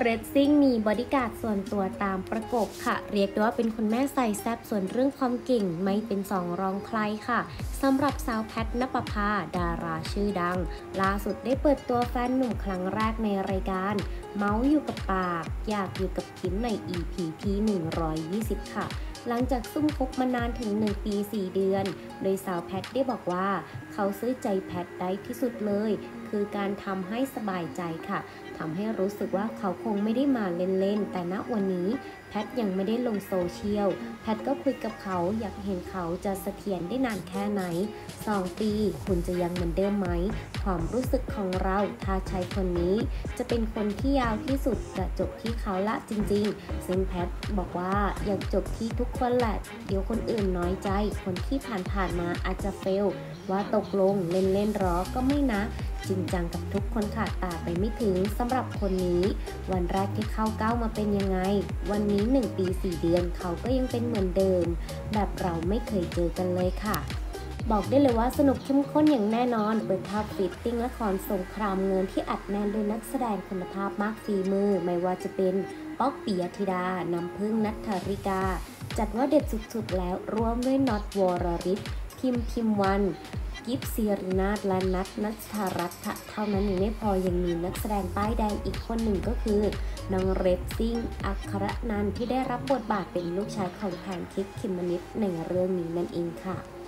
เรซซิ่งมีบอดี้การ์ดส่วนตัวตามประกบค่ะเรียกได้ว่าเป็นคุณแม่ใส่แซ่บส่วนเรื่องความเก่งไม่เป็นสองรองใครค่ะสำหรับสาวแพทณปภาดาราชื่อดังล่าสุดได้เปิดตัวแฟนหนุ่มครั้งแรกในรายการเมาส์อยู่กับปากอยากอยู่กับคิมใน EP ที่120ค่ะหลังจากซุ่มคบมานานถึง1 ปี 4 เดือนโดยสาวแพทได้บอกว่าเขาซื้อใจแพทได้ที่สุดเลยคือการทำให้สบายใจค่ะทำให้รู้สึกว่าเขาคงไม่ได้มาเล่นๆแต่ณวันนี้แพทยังไม่ได้ลงโซเชียลแพทก็คุยกับเขาอยากเห็นเขาจะเสถียรได้นานแค่ไหน2 ปีคุณจะยังเหมือนเดิมไหมความรู้สึกของเราถ้าใช้คนนี้จะเป็นคนที่ยาวที่สุดจะจบที่เขาละจริงๆซึ่งแพทบอกว่าอยากจบที่ทุกคนแหละเดี๋ยวคนอื่นน้อยใจคนที่ผ่านมาอาจจะเฟลว่าตกลงเล่นๆหรอก็ไม่นะจริงจังกับทุกคนค่ะตาไปไม่ถึงสำหรับคนนี้วันแรกที่เข้าก้าวมาเป็นยังไงวันนี้1 ปี 4 เดือนเขาก็ยังเป็นเหมือนเดิมแบบเราไม่เคยเจอกันเลยค่ะบอกได้เลยว่าสนุกเข้มข้นอย่างแน่นอนเปิดภาพฟิตติ้งละครสงครามเงินที่อัดแน่นด้วยนักแสดงคุณภาพมากฝีมือไม่ว่าจะเป็นป๊อกปิยธิดาน้ำพึ่งณัฐริกาจัดว่าเด็ดสุดๆแล้วร่วมด้วยน็อตวรริศพิมวันกิฟซีรินาถและนัทนัชธารัตน์เท่านั้นยังไม่พอยังมีนักแสดงป้ายแดงอีกคนหนึ่งก็คือน้องเรซซิ่งอัครนันท์ที่ได้รับบทบาทเป็นลูกชายของแพนเค้กเขมมะนิดในเรื่องนี้นั่นเองค่ะ